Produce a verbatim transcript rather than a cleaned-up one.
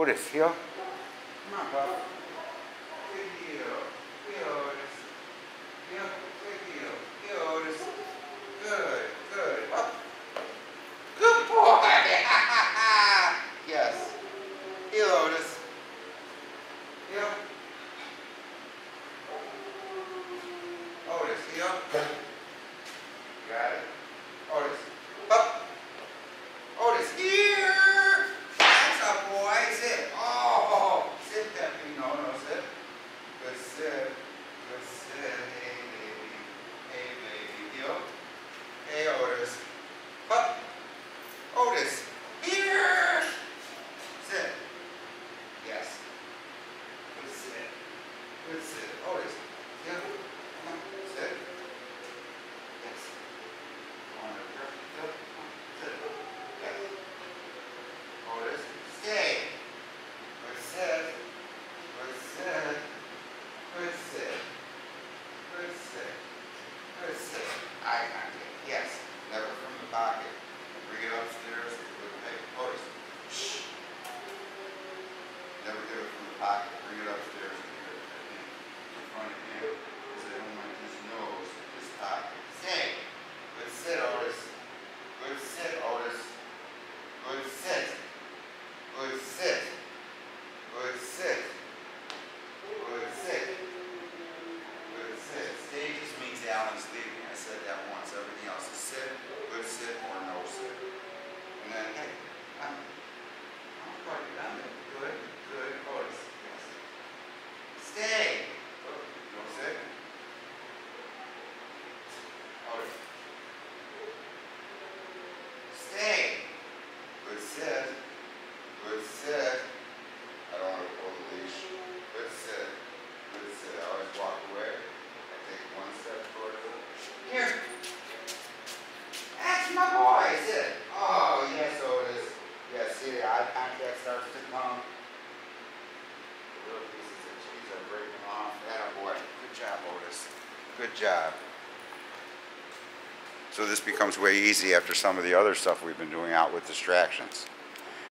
Otis, heel. Come on, pup. Good heel. Heel, Otis. Heel. Good heel. Heel, Otis. Good, good. Up. Good boy. Yes. Heel, Otis. Heel. Otis, heel. Got it. Otis. Up. Otis, here. That's a boy. Sit. Oh, sit, Peppy. No, no, sit. Good sit. Good sit. Hey, baby. Hey, baby. Heel. Hey, Otis. Up. Otis, here. Sit. Yes. Good sit. Good sit. Otis. Heel. Come on. Sit. Yes. Come on, girl. Heel. Come on. Sit. Yes. Otis, stay. Good sit. Good sit. Good sit. Good sit. Good sit. Eye contact. Yes. Never from the pocket. Bring it upstairs. Good. Hey, Otis. Shh. Never get it from the pocket. Bring it upstairs and get it in front of him. Because they don't like his nose, his pocket. Stay. Good sit, Otis. Good sit, Otis. Good sit. Good sit. Good sit. Good sit. Good sit. Stay just means Allan's leaving. I said that once. Everything else is sit, good sit, or no sit. And then, hey, I'm, I'm quite done. Good, good. Otis. Yes. Stay. Good. No sit. Otis. Stay. Good sit. Good sit. I don't want to pull the leash. Good sit. Good sit. I always walk away. I take one step towards it. Here. That's my boy. Sit. Oh, yes, Otis. Yes, see, the eye contact starts to come. The little pieces of cheese are breaking off. That boy. Good job, Otis. Good job. So this becomes way easy after some of the other stuff we've been doing out with distractions.